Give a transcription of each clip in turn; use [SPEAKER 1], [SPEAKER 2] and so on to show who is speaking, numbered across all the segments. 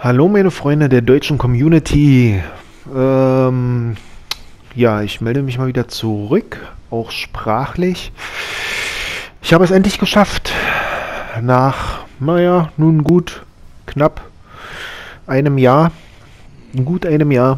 [SPEAKER 1] Hallo meine Freunde der deutschen Community. Ja, ich melde mich mal wieder zurück, auch sprachlich. Ich habe es endlich geschafft. Nach, naja, nun gut, knapp einem Jahr, gut einem Jahr,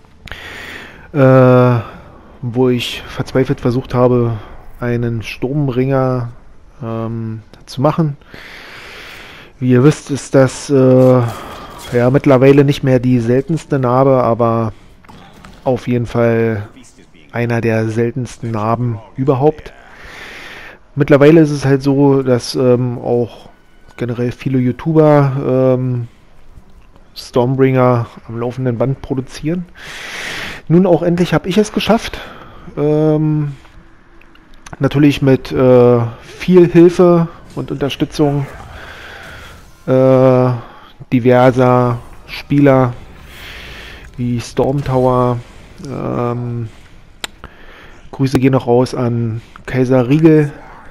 [SPEAKER 1] wo ich verzweifelt versucht habe, einen Sturmbringer zu machen. Wie ihr wisst, ist das ja mittlerweile nicht mehr die seltenste Narbe, aber auf jeden Fall einer der seltensten Narben überhaupt. Mittlerweile ist es halt so, dass auch generell viele YouTuber Stormbringer am laufenden Band produzieren. Nun auch endlich habe ich es geschafft. Natürlich mit viel Hilfe und Unterstützung diverser Spieler wie Storm Tower. Grüße gehen noch raus an Kaiser Riegel.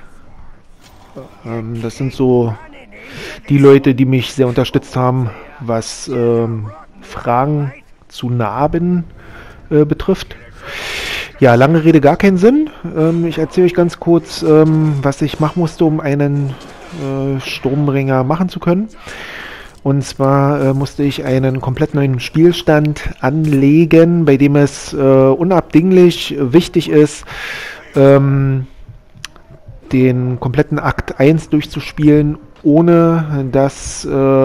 [SPEAKER 1] Das sind so die Leute, die mich sehr unterstützt haben, was Fragen zu Narben betrifft. Ja, lange Rede, gar keinen Sinn. Ich erzähle euch ganz kurz, was ich machen musste, um einen Sturmbringer machen zu können. Und zwar musste ich einen komplett neuen Spielstand anlegen, bei dem es unabdinglich wichtig ist, den kompletten Akt 1 durchzuspielen, ohne dass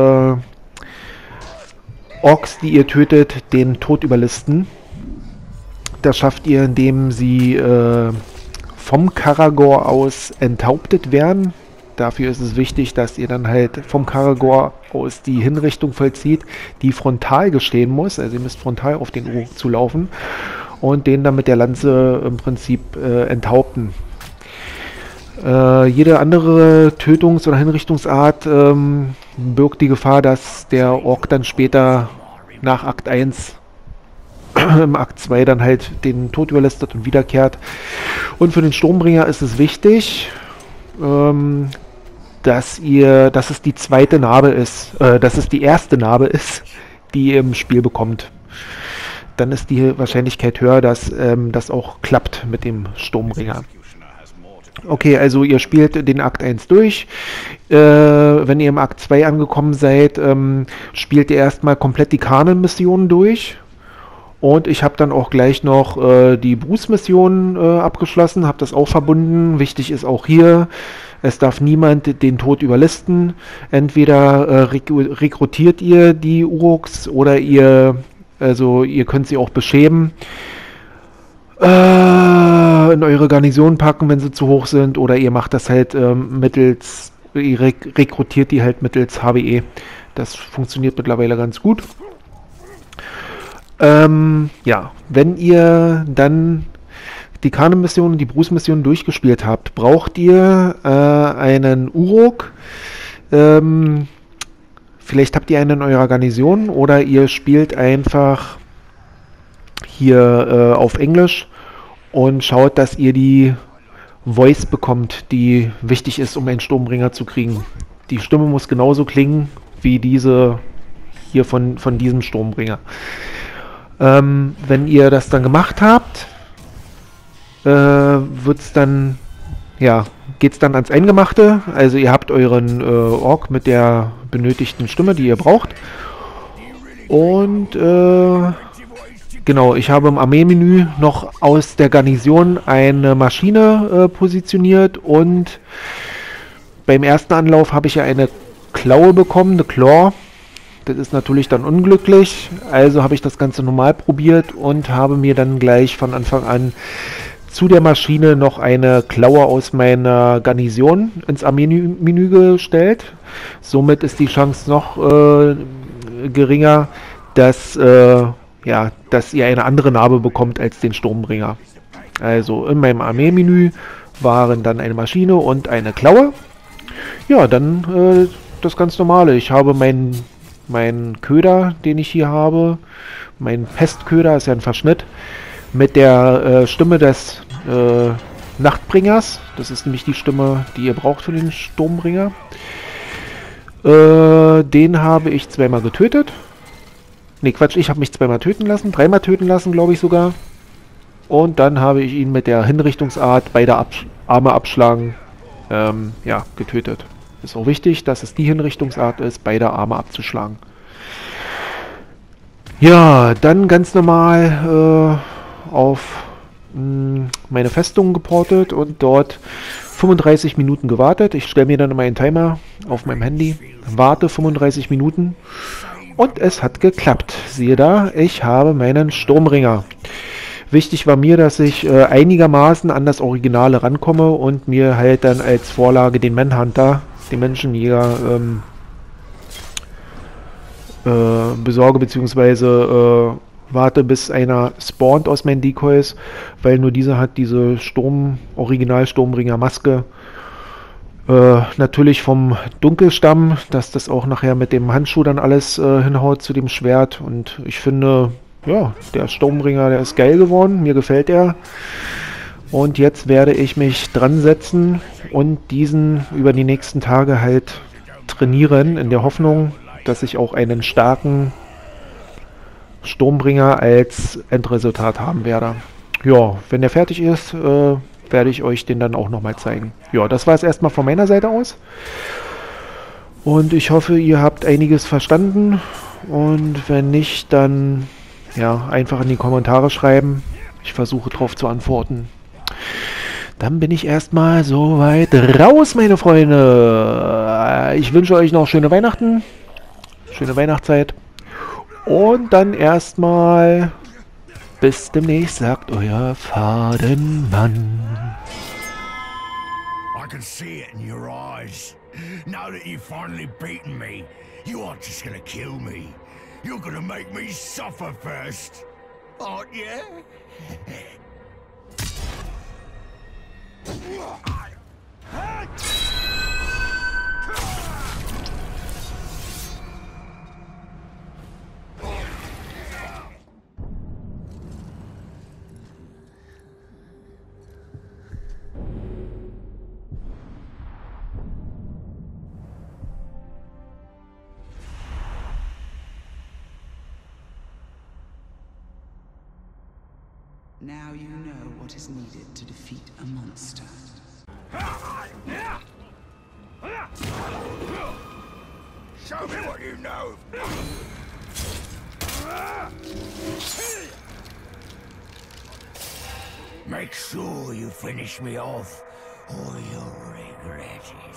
[SPEAKER 1] Orks, die ihr tötet, den Tod überlisten. Das schafft ihr, indem sie vom Karagor aus enthauptet werden. Dafür ist es wichtig, dass ihr dann halt vom Karagor aus die Hinrichtung vollzieht, die frontal geschehen muss. Also ihr müsst frontal auf den Uruk zulaufen und den dann mit der Lanze im Prinzip enthaupten. Jede andere Tötungs- oder Hinrichtungsart birgt die Gefahr, dass der Ork dann später nach Akt 1 im Akt 2 dann halt den Tod überlistet und wiederkehrt. Und für den Sturmbringer ist es wichtig, dass es die zweite Narbe ist, dass es die erste Narbe ist, die ihr im Spiel bekommt. Dann ist die Wahrscheinlichkeit höher, dass das auch klappt mit dem Sturmbringer. Okay, also ihr spielt den Akt 1 durch. Wenn ihr im Akt 2 angekommen seid, spielt ihr erstmal komplett die Kanon-Missionen durch. Und ich habe dann auch gleich noch die Bruce-Mission abgeschlossen, habe das auch verbunden. Wichtig ist auch hier, es darf niemand den Tod überlisten. Entweder rekrutiert ihr die Uruks oder ihr könnt sie auch beschämen, in eure Garnison packen, wenn sie zu hoch sind, oder ihr macht das halt ihr rekrutiert die halt mittels HWE. Das funktioniert mittlerweile ganz gut. Ja, wenn ihr dann die Kanon-Mission und die Bruce-Mission durchgespielt habt, braucht ihr einen Uruk. Vielleicht habt ihr einen in eurer Garnison oder ihr spielt einfach hier auf Englisch und schaut, dass ihr die Voice bekommt, die wichtig ist, um einen Sturmbringer zu kriegen. Die Stimme muss genauso klingen wie diese hier von diesem Sturmbringer. Wenn ihr das dann gemacht habt, geht's dann ans Eingemachte. Also ihr habt euren Ork mit der benötigten Stimme, die ihr braucht. Und genau, ich habe im Armeemenü noch aus der Garnison eine Maschine positioniert und beim ersten Anlauf habe ich ja eine Klaue bekommen, eine Claw. Das ist natürlich dann unglücklich, also habe ich das Ganze normal probiert und habe mir dann gleich von Anfang an zu der Maschine noch eine Klaue aus meiner Garnison ins Armeemenü gestellt. Somit ist die Chance noch geringer, dass ihr eine andere Narbe bekommt als den Sturmbringer. Also in meinem Armeemenü waren dann eine Maschine und eine Klaue. Ja, dann das ganz normale. Ich habe meinen Köder, den ich hier habe, mein Pestköder, ist ja ein Verschnitt, mit der Stimme des Nachtbringers. Das ist nämlich die Stimme, die ihr braucht für den Sturmbringer. Den habe ich zweimal getötet. Ne, Quatsch, ich habe mich zweimal töten lassen, dreimal töten lassen, glaube ich sogar. Und dann habe ich ihn mit der Hinrichtungsart beide Arme abschlagen, ja, getötet. Ist auch wichtig, dass es die Hinrichtungsart ist, beide Arme abzuschlagen. Ja, dann ganz normal auf meine Festung geportet und dort 35 Minuten gewartet. Ich stelle mir dann immer einen Timer auf meinem Handy, warte 35 Minuten und es hat geklappt. Siehe da, ich habe meinen Sturmringer. Wichtig war mir, dass ich einigermaßen an das Originale rankomme und mir halt dann als Vorlage den Manhunter, den Menschenjäger, besorge, beziehungsweise warte, bis einer spawnt aus meinen Decoys, weil nur dieser hat diese Original-Sturmbringer-Maske. Natürlich vom Dunkelstamm, dass das auch nachher mit dem Handschuh dann alles hinhaut zu dem Schwert. Und ich finde, ja, der Sturmbringer, der ist geil geworden, mir gefällt er. Und jetzt werde ich mich dran setzen und diesen über die nächsten Tage halt trainieren, in der Hoffnung, dass ich auch einen starken Sturmbringer als Endresultat haben werde. Ja, wenn der fertig ist, werde ich euch den dann auch nochmal zeigen. Ja, das war es erstmal von meiner Seite aus. Und ich hoffe, ihr habt einiges verstanden. Und wenn nicht, dann ja, einfach in die Kommentare schreiben. Ich versuche darauf zu antworten. Dann bin ich erstmal soweit raus, meine Freunde. Ich wünsche euch noch schöne Weihnachten. Schöne Weihnachtszeit. Und dann erstmal bis demnächst, sagt euer Fadenmann.
[SPEAKER 2] I can see it in your eyes. Now that you've finally beaten me, you aren't just gonna kill me. You're gonna make me suffer first, aren't you?
[SPEAKER 3] Now you know what is needed to defeat a monster.
[SPEAKER 2] Show me what you know. Make sure you finish me off, or you'll regret it.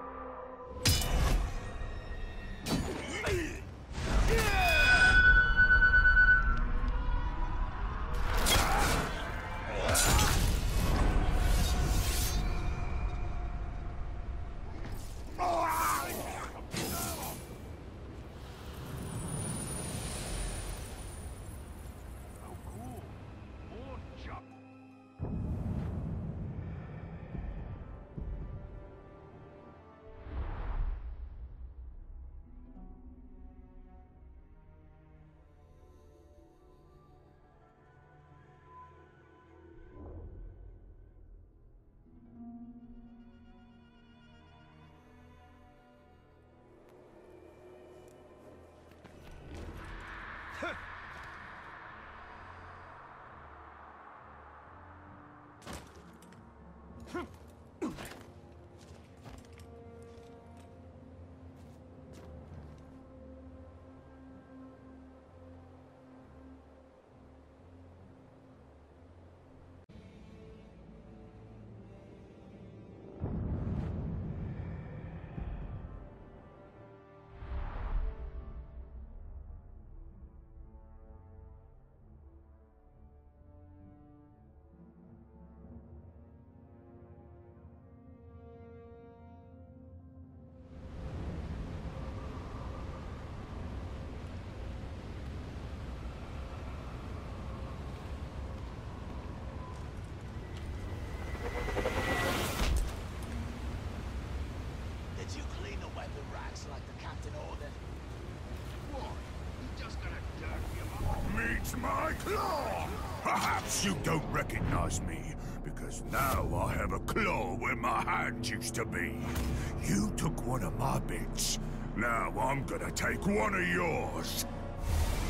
[SPEAKER 2] My claw! Perhaps you don't recognize me, because now I have a claw where my hand used to be. You took one of my bits. Now I'm gonna take one of yours.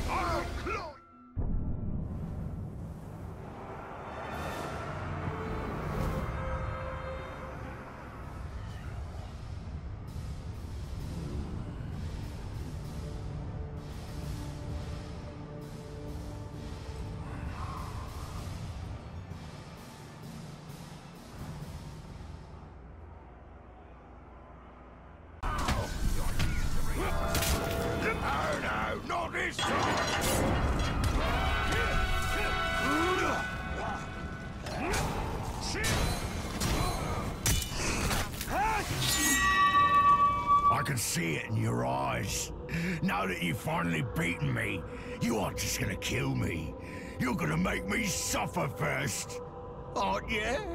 [SPEAKER 2] I'll claw. Oh no, not this time! I can see it in your eyes. Now that you've finally beaten me, you aren't just gonna kill me. You're gonna make me suffer first, aren't you?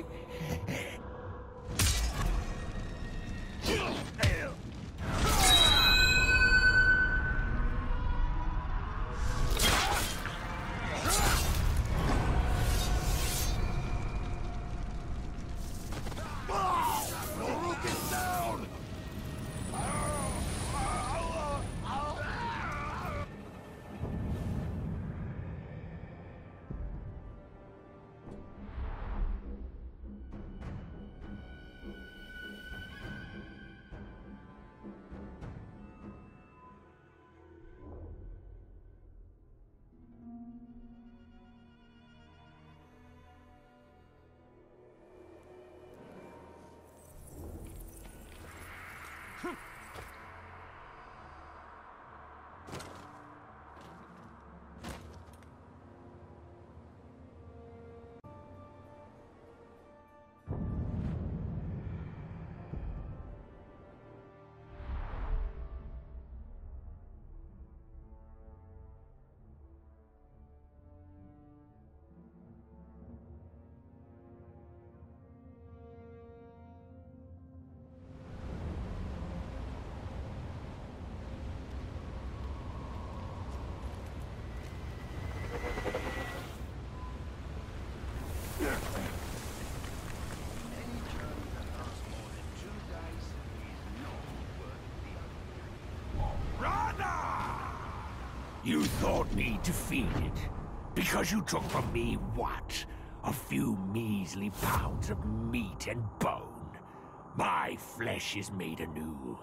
[SPEAKER 2] You thought me defeated because you took from me what? A few measly pounds of meat and bone. My flesh is made anew.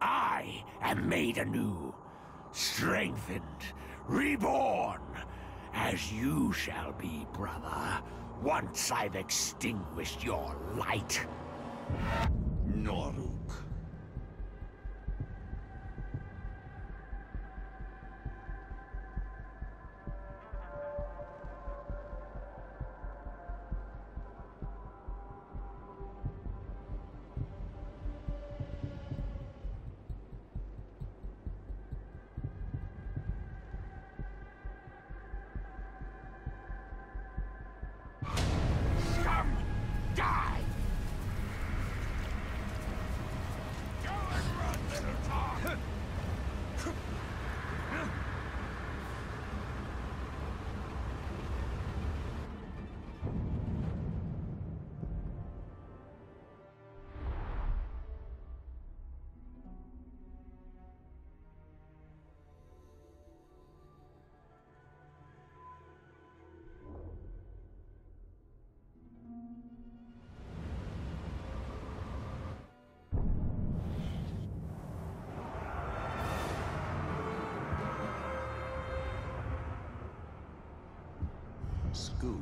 [SPEAKER 2] I am made anew, strengthened, reborn, as you shall be, brother, once I've extinguished your light. Noruk. School.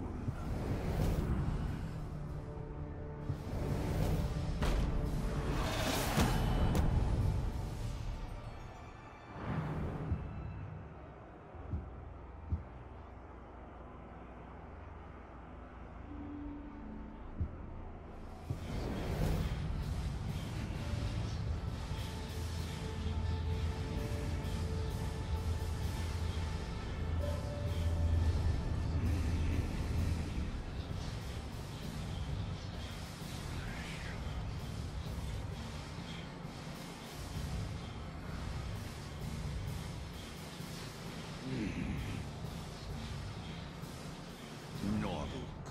[SPEAKER 2] Noruk.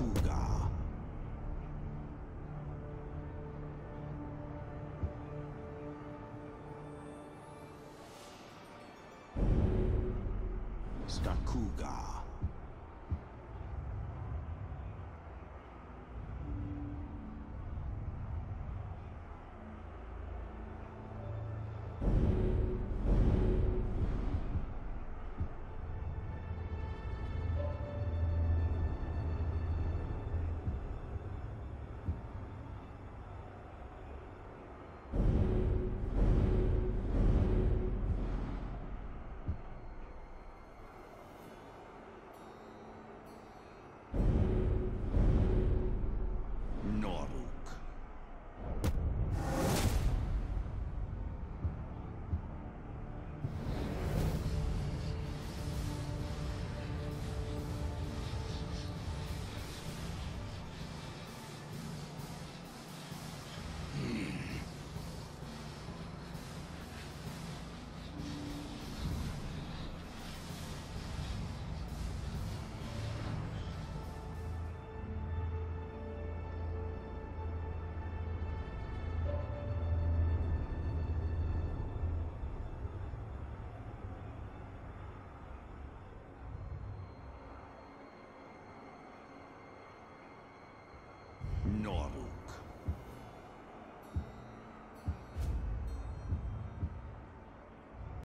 [SPEAKER 2] Stakuga.
[SPEAKER 4] Kuga. Noruk. Noruk.